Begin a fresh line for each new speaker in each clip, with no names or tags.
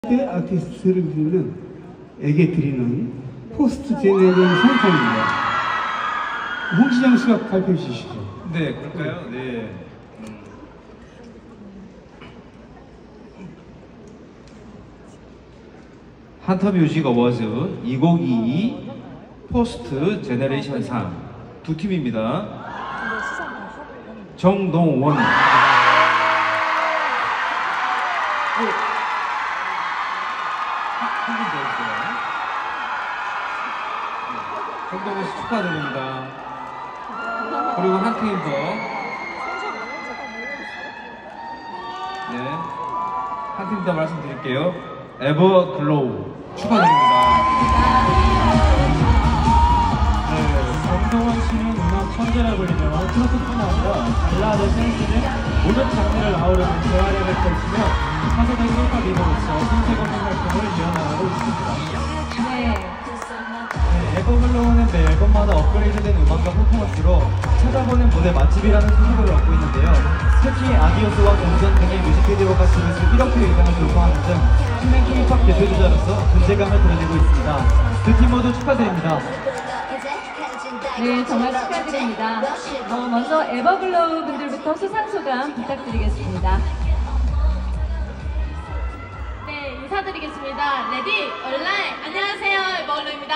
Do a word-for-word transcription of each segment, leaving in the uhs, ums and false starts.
때 아티스트들에게 드리는 포스트 제네레이션 상품입니다. 홍시장 씨가 발표해 주시죠.
네, 그럴까요? 네. 한터뮤직 어워즈 이천이십이 포스트 제너레이션 상 두 팀입니다. 정동원. 한 분 더 있어요. 정동원 씨 축하드립니다. 그리고 한 팀 더. 네. 한 팀 더 말씀드릴게요. 에버글로우 축하드립니다.
네, 정동원 씨는 음악 천재라 불리며 트로트뿐 아니라 발라드, 센스등 모든 장르를 아우르는 재활약을 펼치며 차세대 힙합 리더로서 신세계 활동을 이어나가고 있습니다.
네.
네, 에버글로우는 매 앨범마다 업그레이드된 음악과 퍼포먼스로 찾아보는 무대 맛집이라는 소속을 얻고 있는데요. 특히 아디오스와 공전 등의 뮤직비디오 가수로서 일억 회 이상을 돌파하는 등 신생 K-팝 대표주자로서 존재감을 드러내고 있습니다. 두 팀 모두 축하드립니다.
네, 정말 축하드립니다. 어, 먼저 에버글로우 분들부터 수상소감 부탁드리겠습니다.
네, 인사드리겠습니다. 레디, 온라인. 안녕하세요, 에버글로우입니다.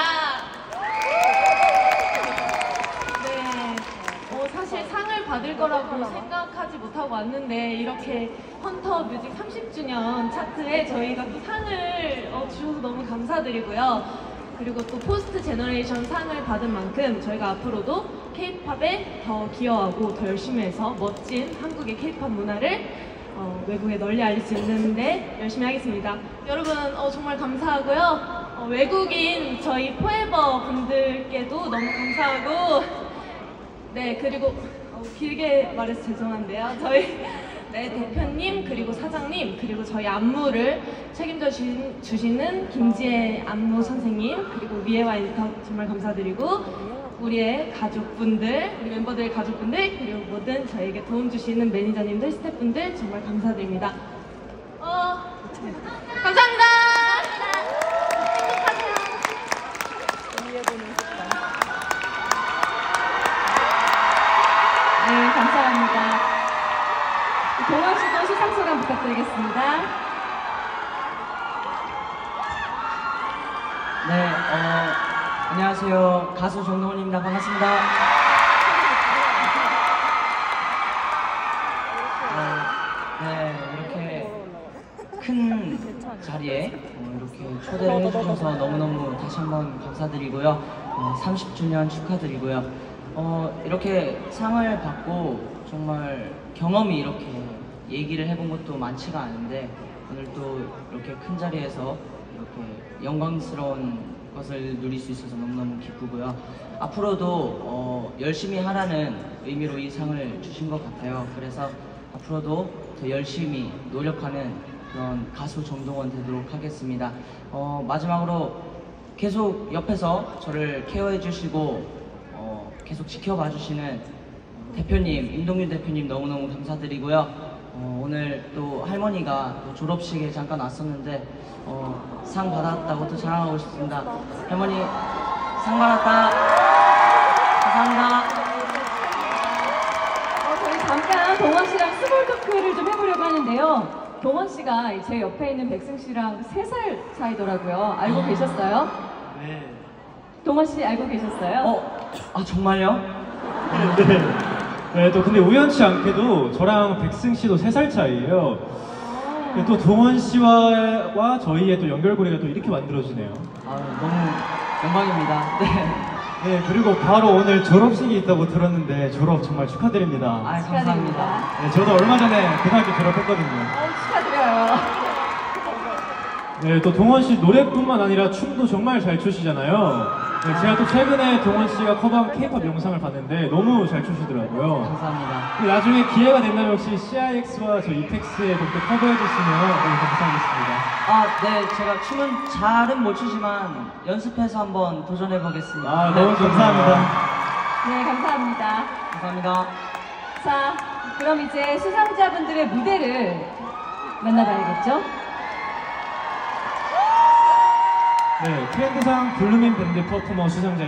네, 어, 사실 상을 받을 거라고 생각하지 못하고 왔는데 이렇게 헌터 뮤직 삼십 주년 차트에 저희가 또 상을 어, 주셔서 너무 감사드리고요. 그리고 또 포스트 제너레이션 상을 받은 만큼 저희가 앞으로도 K-팝에 더 기여하고 더 열심히 해서 멋진 한국의 K-팝 문화를 어, 외국에 널리 알릴 수 있는데 열심히 하겠습니다. 여러분 어, 정말 감사하고요. 어, 외국인 저희 포에버 분들께도 너무 감사하고 네, 그리고 어, 길게 말해서 죄송한데요. 저희 네, 대표님 그리고 사장님 그리고 저희 안무를 책임져 주신, 주시는 김지혜 안무 선생님 그리고 미애와 에디터 정말 감사드리고 우리의 가족분들, 우리 멤버들의 가족분들 그리고 모든 저에게 도움 주시는 매니저님들, 스태프분들 정말 감사드립니다. 어, 감사합니다.
네, 감사합니다. 동원 씨도 수상소감 부탁드리겠습니다.
네, 어, 안녕하세요. 가수 정동원입니다. 반갑습니다. 어, 네, 이렇게 큰 자리에 어, 이렇게 초대를 해주셔서 너무너무 다시 한번 감사드리고요. 어, 삼십 주년 축하드리고요. 어, 이렇게 상을 받고 정말 경험이 이렇게 얘기를 해본 것도 많지가 않은데 오늘 또 이렇게 큰 자리에서 이렇게 영광스러운 것을 누릴 수 있어서 너무너무 기쁘고요. 앞으로도 어, 열심히 하라는 의미로 이 상을 주신 것 같아요. 그래서 앞으로도 더 열심히 노력하는 그런 가수 정동원 되도록 하겠습니다. 어, 마지막으로 계속 옆에서 저를 케어해 주시고 어, 계속 지켜봐 주시는 대표님, 임동윤 대표님 너무너무 감사드리고요. 어, 오늘 또 할머니가 또 졸업식에 잠깐 왔었는데 어, 상 받았다고 또 자랑하고 싶습니다. 할머니 상 받았다. 감사합니다.
어, 저희 잠깐 동원 씨랑 스몰 토크를 좀 해보려고 하는데요. 동원 씨가 제 옆에 있는 백승 씨랑 세 살 차이더라고요. 알고
아.
계셨어요?
네.
동원 씨 알고 계셨어요?
어? 아 정말요?
네. 네, 또 근데 우연치 않게도 저랑 백승 씨도 세 살 차이예요. 네, 또 동원 씨와 와 저희의 또 연결고리가 또 이렇게 만들어지네요.
아 너무 영광입니다. 네.
네, 그리고 바로 오늘 졸업식이 있다고 들었는데 졸업 정말 축하드립니다.
아
축하드립니다.
감사합니다.
네, 저도 얼마 전에 고등학교 졸업했거든요.
어, 축하드려요.
네, 또 동원 씨 노래뿐만 아니라 춤도 정말 잘 추시잖아요. 네, 제가 또 최근에 동원 씨가 커버한 K-팝 영상을 봤는데 너무 잘 추시더라고요.
감사합니다.
그 나중에 기회가 된다면 혹시 씨아이엑스와 저 이펙스의 곡도 커버해주시면 너무 감사하겠습니다.
아, 네, 제가 춤은 잘은 못 추지만 연습해서 한번 도전해보겠습니다.
아,
네,
너무 감사합니다.
네, 감사합니다.
감사합니다.
자, 그럼 이제 수상자분들의 무대를 만나봐야겠죠?
네, 트렌드상 블루민 밴드 퍼포머 수상자